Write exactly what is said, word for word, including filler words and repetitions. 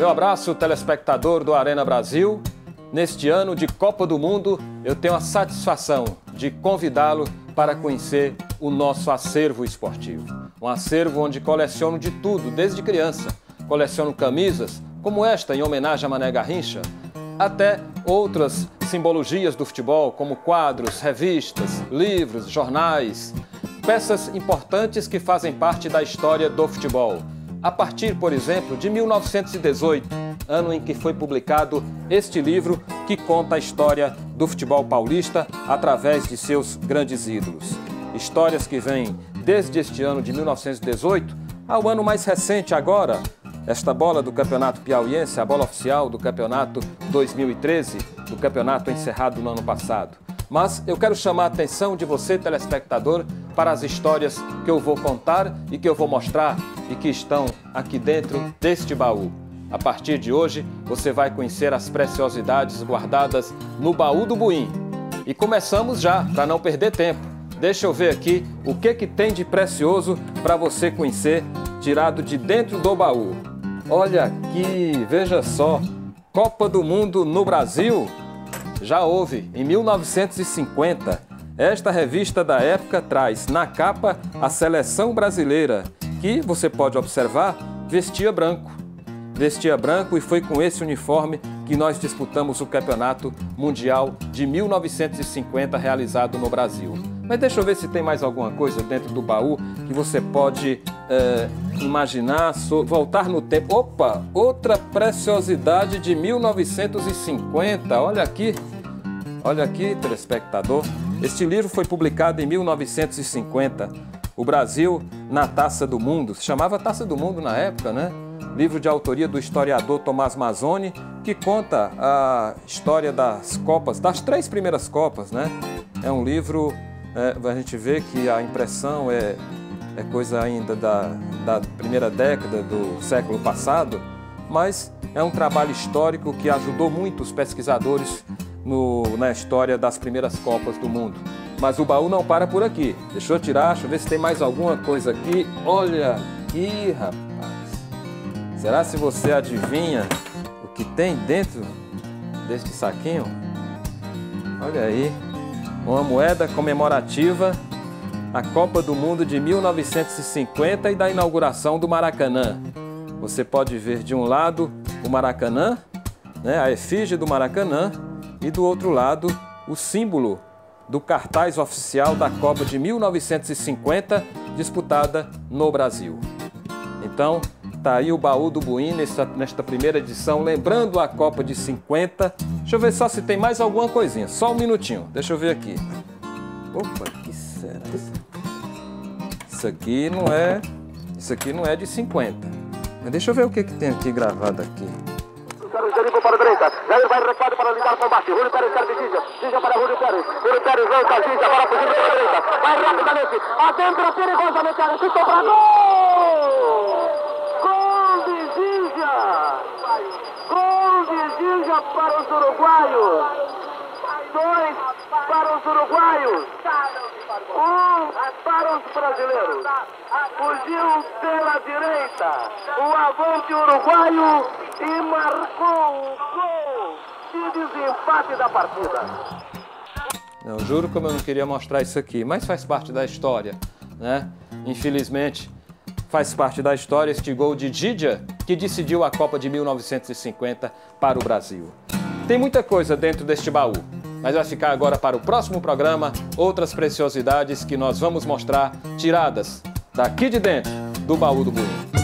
Meu abraço, telespectador do Arena Brasil. Neste ano de Copa do Mundo, eu tenho a satisfação de convidá-lo para conhecer o nosso acervo esportivo. Um acervo onde coleciono de tudo, desde criança. Coleciono camisas, como esta em homenagem a Mané Garrincha, até outras simbologias do futebol, como quadros, revistas, livros, jornais, peças importantes que fazem parte da história do futebol. A partir, por exemplo, de mil novecentos e dezoito, ano em que foi publicado este livro que conta a história do futebol paulista através de seus grandes ídolos. Histórias que vêm desde este ano de mil novecentos e dezoito ao ano mais recente agora, esta bola do Campeonato Piauiense, a bola oficial do Campeonato dois mil e treze, do campeonato encerrado no ano passado. Mas eu quero chamar a atenção de você, telespectador, para as histórias que eu vou contar e que eu vou mostrar e que estão aqui dentro deste baú. A partir de hoje, você vai conhecer as preciosidades guardadas no baú do Buim. E começamos já, para não perder tempo. Deixa eu ver aqui o que, que tem de precioso para você conhecer, tirado de dentro do baú. Olha aqui, veja só, Copa do Mundo no Brasil. Já houve, em mil novecentos e cinquenta. Esta revista da época traz na capa a seleção brasileira, que, você pode observar, vestia branco. Vestia branco e foi com esse uniforme que nós disputamos o Campeonato Mundial de mil novecentos e cinquenta realizado no Brasil. Mas deixa eu ver se tem mais alguma coisa dentro do baú que você pode é, imaginar, so, voltar no tempo. Opa, outra preciosidade de mil novecentos e cinquenta, olha aqui. Olha aqui, telespectador. Este livro foi publicado em mil novecentos e cinquenta. O Brasil na Taça do Mundo. Se chamava Taça do Mundo na época, né? Livro de autoria do historiador Tomás Mazzoni, que conta a história das Copas, das três primeiras Copas, né? É um livro, é, a gente vê que a impressão é, é coisa ainda da, da primeira década do século passado, mas é um trabalho histórico que ajudou muito os pesquisadores no, na história das primeiras Copas do mundo. Mas o baú não para por aqui. Deixa eu tirar, deixa eu ver se tem mais alguma coisa aqui. Olha aqui, rapaz. Será se você adivinha o que tem dentro deste saquinho? Olha aí, uma moeda comemorativa à Copa do Mundo de mil novecentos e cinquenta e da inauguração do Maracanã. Você pode ver de um lado o Maracanã, né, a efígie do Maracanã, e do outro lado o símbolo do cartaz oficial da Copa de mil novecentos e cinquenta, disputada no Brasil. Então, tá aí o baú do Buim nesta, nesta primeira edição, lembrando a Copa de cinquenta. Deixa eu ver só se tem mais alguma coisinha, só um minutinho, deixa eu ver aqui. Opa, que será isso? Isso aqui não é, isso aqui não é de cinquenta. Mas deixa eu ver o que, que tem aqui gravado aqui. Para a direita, Jair vai recuado para lidar com o combate. Júlio Pérez serve Gigia, Gigia para Júlio Pérez. Júlio Pérez lança Gigia para fugir para a direita. Vai rapidamente, adentro perigosamente, a chuta para gol! Gol de Gigia! Gol de Gigia para os uruguaios. Dois para os uruguaios. Um para os brasileiros. Fugiu pela direita o avante uruguaio e marcou o gol de desempate da partida. Não, juro como eu não queria mostrar isso aqui, mas faz parte da história, né? Infelizmente, faz parte da história este gol de Gigia, que decidiu a Copa de mil novecentos e cinquenta para o Brasil. Tem muita coisa dentro deste baú, mas vai ficar agora para o próximo programa outras preciosidades que nós vamos mostrar tiradas daqui de dentro do baú do Buim.